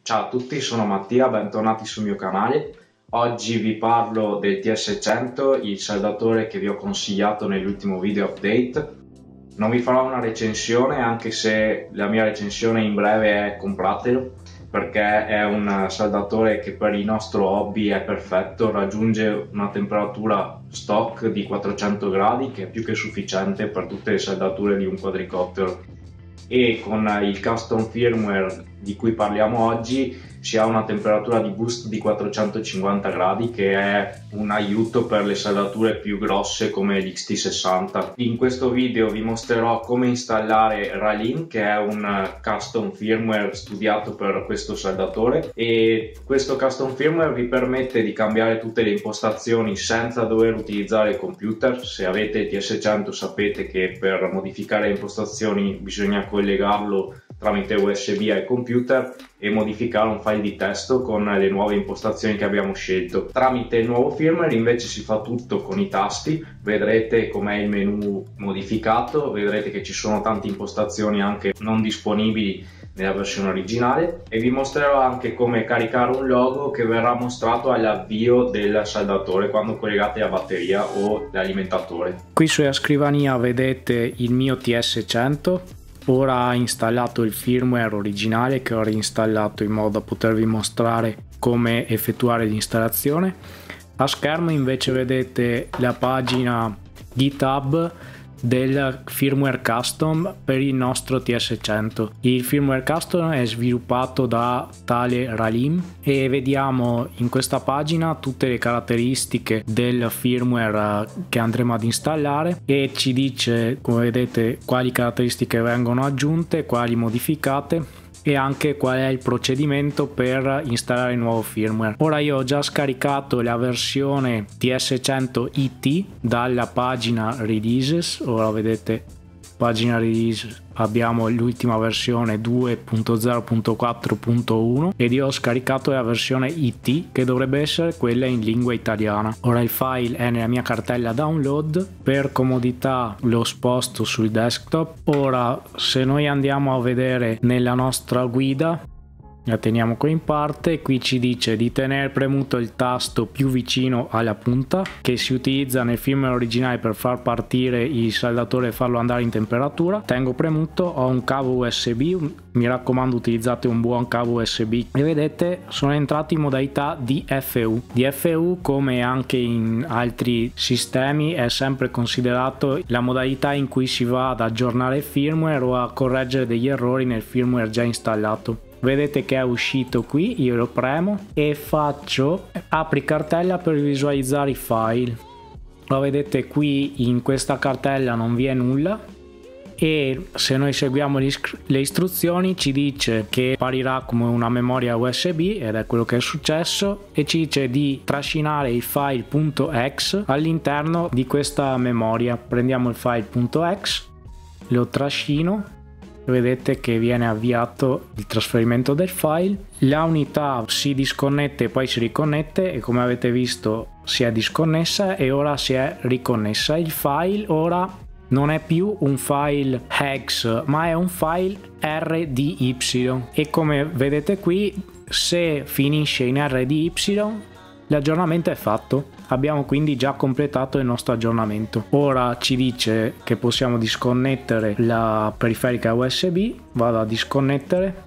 Ciao a tutti, sono Mattia, bentornati sul mio canale. Oggi vi parlo del TS100, il saldatore che vi ho consigliato nell'ultimo video update. Non vi farò una recensione, anche se la mia recensione in breve è compratelo, perché è un saldatore che per il nostro hobby è perfetto, raggiunge una temperatura stock di 400 gradi che è più che sufficiente per tutte le saldature di un quadricottero, e con il custom firmware di cui parliamo oggi si ha una temperatura di boost di 450 gradi che è un aiuto per le saldature più grosse come l'XT60. In questo video vi mostrerò come installare Ralin, che è un custom firmware studiato per questo saldatore, e questo custom firmware vi permette di cambiare tutte le impostazioni senza dover utilizzare il computer. Se avete il TS100 sapete che per modificare le impostazioni bisogna collegarlo tramite USB al computer e modificare un file di testo con le nuove impostazioni che abbiamo scelto. Tramite il nuovo firmware invece si fa tutto con i tasti. Vedrete com'è il menu modificato, vedrete che ci sono tante impostazioni anche non disponibili nella versione originale, e vi mostrerò anche come caricare un logo che verrà mostrato all'avvio del saldatore quando collegate la batteria o l'alimentatore. Qui sulla scrivania vedete il mio TS100. Ora ha installato il firmware originale che ho reinstallato in modo da potervi mostrare come effettuare l'installazione. A schermo invece vedete la pagina GitHub del firmware custom per il nostro TS100. Il firmware custom è sviluppato da tale Ralin e vediamo in questa pagina tutte le caratteristiche del firmware che andremo ad installare, e ci dice, come vedete, quali caratteristiche vengono aggiunte, quali modificate e anche qual è il procedimento per installare il nuovo firmware. Ora io ho già scaricato la versione TS100 IT dalla pagina releases. Ora vedete, pagina release, abbiamo l'ultima versione 2.0.4.1 ed io ho scaricato la versione IT che dovrebbe essere quella in lingua italiana. Ora il file è nella mia cartella download, per comodità lo sposto sul desktop. Ora se noi andiamo a vedere nella nostra guida, la teniamo qui in parte, qui ci dice di tenere premuto il tasto più vicino alla punta che si utilizza nel firmware originale per far partire il saldatore e farlo andare in temperatura. Tengo premuto, ho un cavo USB, mi raccomando utilizzate un buon cavo USB, e vedete sono entrato in modalità DFU. DFU, come anche in altri sistemi, è sempre considerato la modalità in cui si va ad aggiornare il firmware o a correggere degli errori nel firmware già installato. Vedete che è uscito qui, io lo premo e faccio apri cartella per visualizzare i file. Lo vedete qui in questa cartella non vi è nulla, e se noi seguiamo le istruzioni ci dice che apparirà come una memoria USB, ed è quello che è successo, e ci dice di trascinare il file .exe all'interno di questa memoria. Prendiamo il file .exe, lo trascino, vedete che viene avviato il trasferimento del file, la unità si disconnette e poi si riconnette, e come avete visto si è disconnessa e ora si è riconnessa. Il file ora non è più un file hex ma è un file RDY, e come vedete qui, se finisce in RDY l'aggiornamento è fatto. Abbiamo quindi già completato il nostro aggiornamento. Ora ci dice che possiamo disconnettere la periferica USB. Vado a disconnettere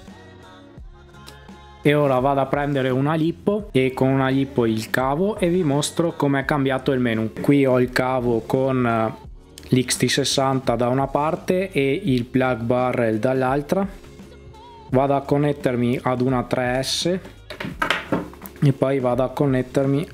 e ora vado a prendere una lippo, e con una lippo il cavo, e vi mostro com'è cambiato il menu. Qui ho il cavo con l'XT60 da una parte e il plug barrel dall'altra. Vado a connettermi ad una 3S e poi vado a connettermi,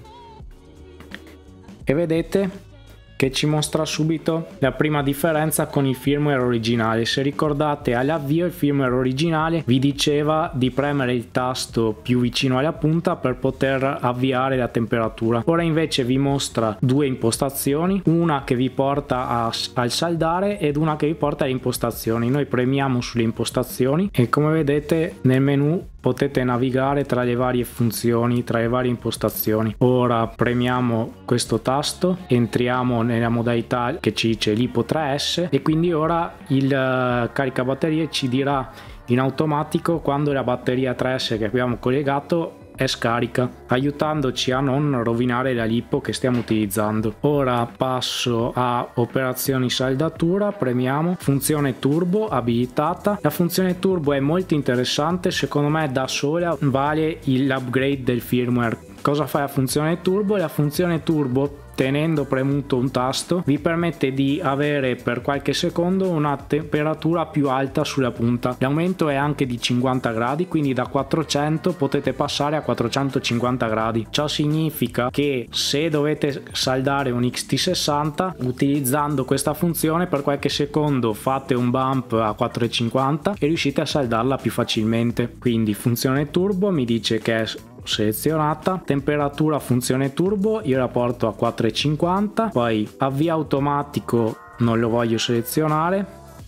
e vedete che ci mostra subito la prima differenza con il firmware originale. Se ricordate, all'avvio il firmware originale vi diceva di premere il tasto più vicino alla punta per poter avviare la temperatura. Ora invece vi mostra due impostazioni, una che vi porta al saldare ed una che vi porta alle impostazioni. Noi premiamo sulle impostazioni e come vedete nel menu potete navigare tra le varie funzioni, tra le varie impostazioni. Ora premiamo questo tasto, entriamo nella modalità che ci dice LiPo 3S, e quindi ora il caricabatterie ci dirà in automatico quando la batteria 3S che abbiamo collegato è scarica, aiutandoci a non rovinare la lipo che stiamo utilizzando. Ora passo a operazioni saldatura, premiamo funzione turbo abilitata. La funzione turbo è molto interessante, secondo me da sola vale l'upgrade del firmware. Cosa fa la funzione turbo? La funzione turbo, tenendo premuto un tasto, vi permette di avere per qualche secondo una temperatura più alta sulla punta. L'aumento è anche di 50 gradi, quindi da 400 potete passare a 450 gradi. Ciò significa che se dovete saldare un XT60 utilizzando questa funzione, per qualche secondo fate un bump a 450 e riuscite a saldarla più facilmente. Quindi funzione turbo mi dice che è selezionata, temperatura funzione turbo io la porto a 450, poi avvio automatico non lo voglio selezionare,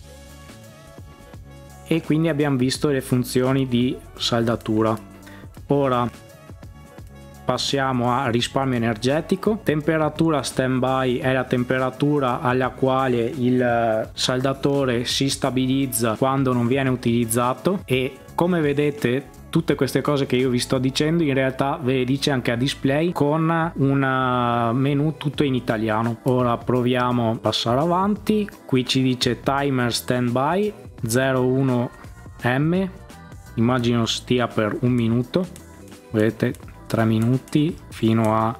e quindi abbiamo visto le funzioni di saldatura. Ora passiamo a risparmio energetico. Temperatura standby è la temperatura alla quale il saldatore si stabilizza quando non viene utilizzato, e come vedete tutte queste cose che io vi sto dicendo in realtà ve le dice anche a display con un menu tutto in italiano. Ora proviamo a passare avanti. Qui ci dice timer standby 01M, immagino stia per un minuto, vedete 3 minuti fino a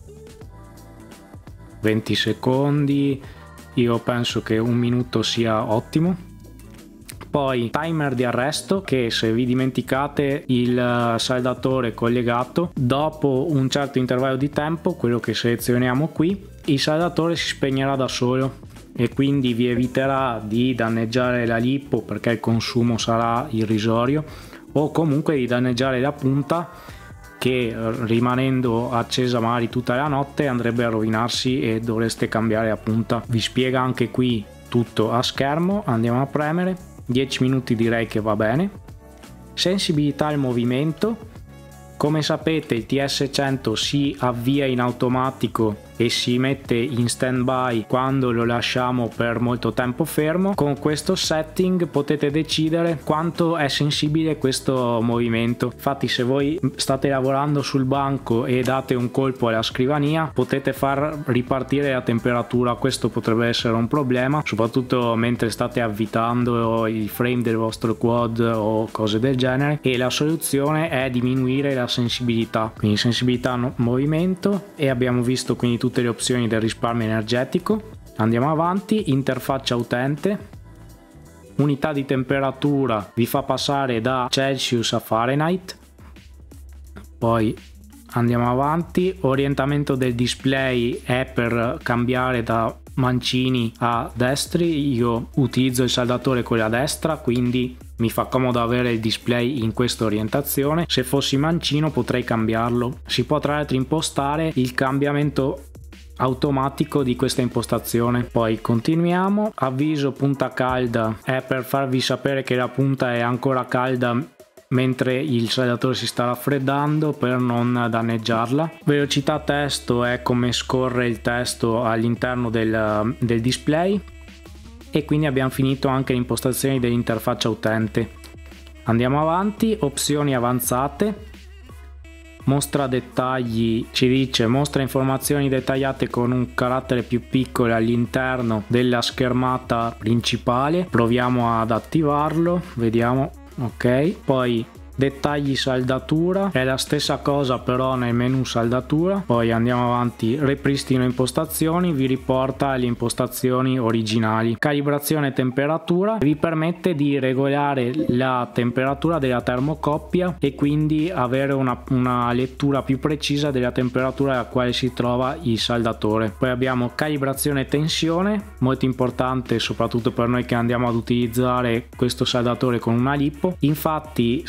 20 secondi, io penso che un minuto sia ottimo. Poi timer di arresto, che se vi dimenticate il saldatore collegato, dopo un certo intervallo di tempo, quello che selezioniamo qui, il saldatore si spegnerà da solo e quindi vi eviterà di danneggiare la lipo perché il consumo sarà irrisorio, o comunque di danneggiare la punta che rimanendo accesa magari tutta la notte andrebbe a rovinarsi e dovreste cambiare la punta. Vi spiega anche qui tutto a schermo. Andiamo a premere. 10 minuti direi che va bene. Sensibilità al movimento, come sapete il TS100 si avvia in automatico e si mette in standby quando lo lasciamo per molto tempo fermo. Con questo setting potete decidere quanto è sensibile questo movimento. Infatti se voi state lavorando sul banco e date un colpo alla scrivania potete far ripartire la temperatura. Questo potrebbe essere un problema soprattutto mentre state avvitando il frame del vostro quad o cose del genere, e la soluzione è diminuire la sensibilità, quindi sensibilità movimento, e abbiamo visto quindi tutte le opzioni del risparmio energetico. Andiamo avanti. Interfaccia utente, unità di temperatura vi fa passare da Celsius a Fahrenheit. Poi andiamo avanti. Orientamento del display è per cambiare da mancini a destri. Io utilizzo il saldatore con la destra, quindi mi fa comodo avere il display in questa orientazione. Se fossi mancino potrei cambiarlo. Si può tra l'altro impostare il cambiamento automatico di questa impostazione. Poi continuiamo. Avviso punta calda è per farvi sapere che la punta è ancora calda mentre il saldatore si sta raffreddando per non danneggiarla. Velocità testo è come scorre il testo all'interno del display. E quindi abbiamo finito anche le impostazioni dell'interfaccia utente. Andiamo avanti. Opzioni avanzate. Mostra dettagli, ci dice mostra informazioni dettagliate con un carattere più piccolo all'interno della schermata principale. Proviamo ad attivarlo, vediamo. Ok, poi dettagli saldatura è la stessa cosa però nel menu saldatura. Poi andiamo avanti. Ripristino impostazioni, vi riporta alle impostazioni originali. Calibrazione temperatura vi permette di regolare la temperatura della termocoppia e quindi avere una lettura più precisa della temperatura alla quale si trova il saldatore. Poi abbiamo calibrazione tensione, molto importante soprattutto per noi che andiamo ad utilizzare questo saldatore con una lipo. Infatti se voi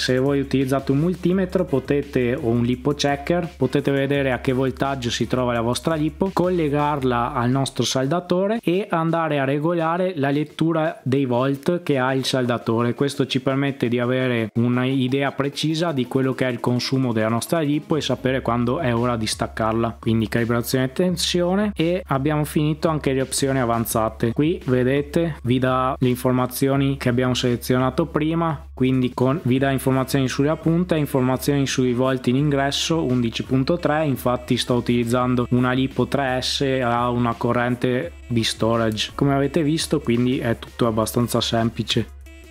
utilizzate un multimetro o un lipo checker, potete vedere a che voltaggio si trova la vostra lipo, collegarla al nostro saldatore e andare a regolare la lettura dei volt che ha il saldatore. Questo ci permette di avere un'idea precisa di quello che è il consumo della nostra lipo e sapere quando è ora di staccarla. Quindi calibrazione e tensione, e abbiamo finito anche le opzioni avanzate. Qui vedete vi dà le informazioni che abbiamo selezionato prima, quindi vi dà informazioni sulla punta, informazioni sui volt in ingresso 11.3, infatti sto utilizzando una lipo 3S a una corrente di storage come avete visto, quindi è tutto abbastanza semplice.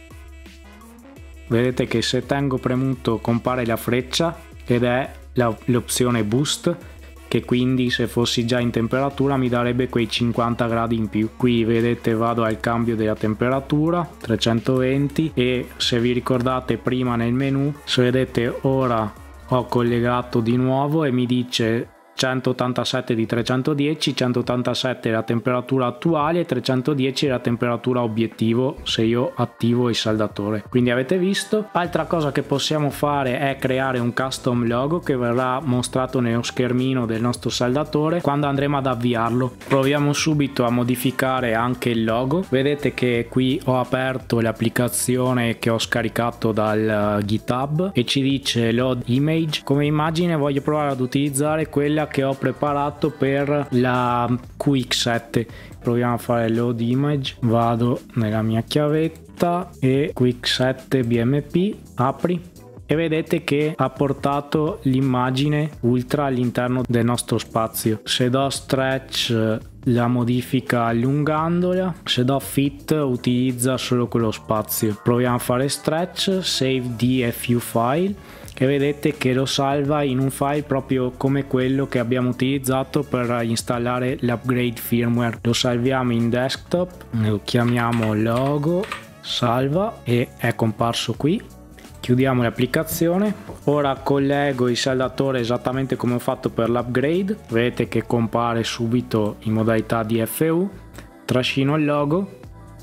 Vedete che se tengo premuto compare la freccia ed è l'opzione boost, che quindi se fossi già in temperatura mi darebbe quei 50 gradi in più. Qui vedete vado al cambio della temperatura 320, e se vi ricordate prima nel menu, se vedete ora ho collegato di nuovo e mi dice 187 di 310, 187 è la temperatura attuale e 310 è la temperatura obiettivo se io attivo il saldatore. Quindi avete visto. Altra cosa che possiamo fare è creare un custom logo che verrà mostrato nello schermino del nostro saldatore quando andremo ad avviarlo. Proviamo subito a modificare anche il logo. Vedete che qui ho aperto l'applicazione che ho scaricato dal GitHub e ci dice load image. Come immagine voglio provare ad utilizzare quella che ho preparato per la QX7. Proviamo a fare load image, vado nella mia chiavetta e QX7 BMP, apri, e vedete che ha portato l'immagine ultra all'interno del nostro spazio. Se do stretch la modifica allungandola, se do fit utilizza solo quello spazio. Proviamo a fare stretch, save DFU file, e vedete che lo salva in un file proprio come quello che abbiamo utilizzato per installare l'upgrade firmware. Lo salviamo in desktop, lo chiamiamo logo, salva, e è comparso qui. Chiudiamo l'applicazione. Ora collego il saldatore esattamente come ho fatto per l'upgrade, vedete che compare subito in modalità DFU, trascino il logo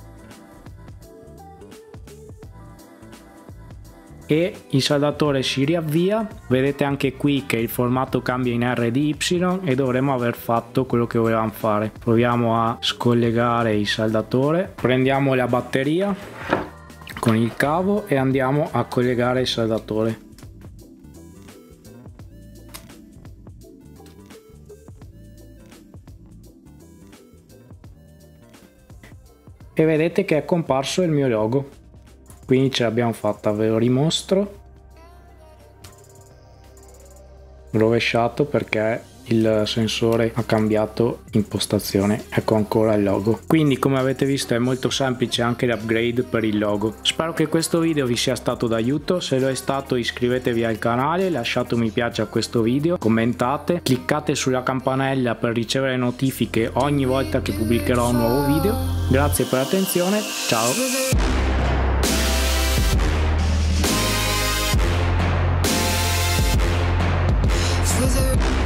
e il saldatore si riavvia. Vedete anche qui che il formato cambia in RDY e dovremmo aver fatto quello che volevamo fare. Proviamo a scollegare il saldatore, prendiamo la batteria con il cavo e andiamo a collegare il saldatore. E vedete che è comparso il mio logo. Quindi ce l'abbiamo fatta, ve lo rimostro. Rovesciato perché il sensore ha cambiato impostazione, ecco ancora il logo. Quindi come avete visto è molto semplice anche l'upgrade per il logo. Spero che questo video vi sia stato d'aiuto, se lo è stato iscrivetevi al canale, lasciate un mi piace a questo video, commentate, cliccate sulla campanella per ricevere notifiche ogni volta che pubblicherò un nuovo video. Grazie per l'attenzione, ciao!